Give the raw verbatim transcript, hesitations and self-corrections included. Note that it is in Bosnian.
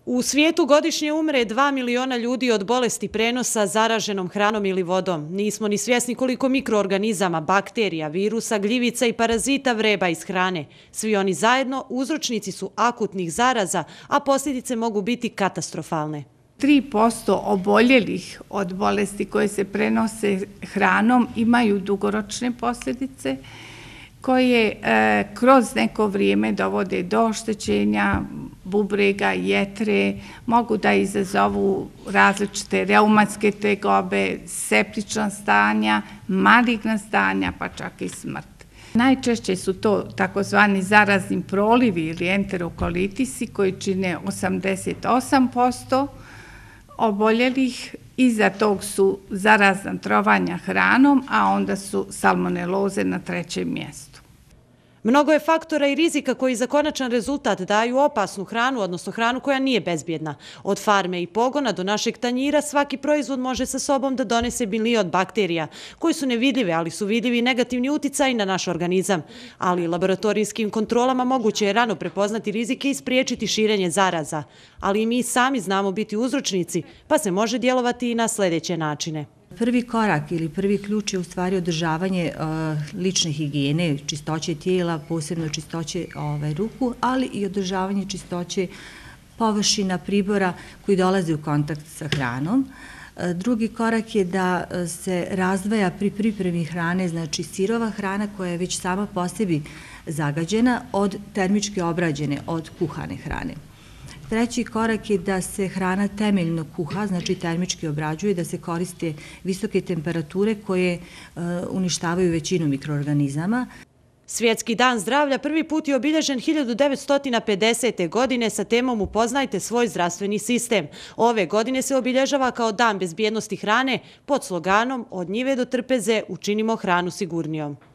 U svijetu godišnje umre dva miliona ljudi od bolesti prenosa zaraženom hranom ili vodom. Nismo ni svjesni koliko mikroorganizama, bakterija, virusa, gljivica i parazita vreba iz hrane. Svi oni zajedno uzročnici su akutnih zaraza, a posljedice mogu biti katastrofalne. tri posto oboljelih od bolesti koje se prenose hranom imaju dugoročne posljedice koje e, kroz neko vrijeme dovode do oštećenja bubrega, jetre, mogu da izazovu različite reumatske tegobe, septična stanja, maligna stanja, pa čak i smrt. Najčešće su to takozvani zarazni prolivi ili enterokolitisi koji čine osamdeset osam posto oboljelih. Iza tog su zarazna trovanja hranom, a onda su salmoneloze na trećem mjestu. Mnogo je faktora i rizika koji za konačan rezultat daju opasnu hranu, odnosno hranu koja nije bezbjedna. Od farme i pogona do našeg tanjira svaki proizvod može sa sobom da donese milion bakterija, koji su nevidljive, ali su vidljivi negativni uticaj na naš organizam. Ali laboratorijskim kontrolama moguće je rano prepoznati rizike i spriječiti širenje zaraza. Ali i mi sami znamo biti uzročnici, pa se može djelovati i na sljedeće načine. Prvi korak ili prvi ključ je u stvari održavanje uh, lične higijene, čistoće tijela, posebno čistoće ovaj, ruku, ali i održavanje čistoće površina, pribora koji dolaze u kontakt sa hranom. Uh, drugi korak je da uh, se razdvaja pri pripremi hrane, znači sirova hrana koja je već sama po sebi zagađena od termički obrađene, od kuhane hrane. Treći korak je da se hrana temeljno kuha, znači termički obrađuje, da se koriste visoke temperature koje uh, uništavaju većinu mikroorganizama. Svjetski dan zdravlja prvi put je obilježen hiljadu devetsto pedesete. godine sa temom Upoznajte svoj zdravstveni sistem. Ove godine se obilježava kao Dan bezbjednosti hrane pod sloganom Od njive do trpeze učinimo hranu sigurnijom.